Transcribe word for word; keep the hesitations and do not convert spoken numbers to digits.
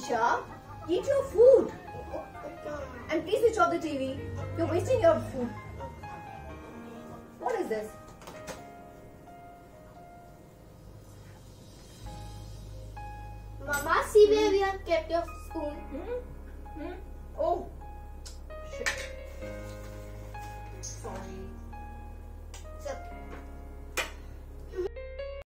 Isha, eat your food. And please switch off the T V. You're wasting your food. What is this? Mama, see where we have kept your spoon. Hmm? Hmm?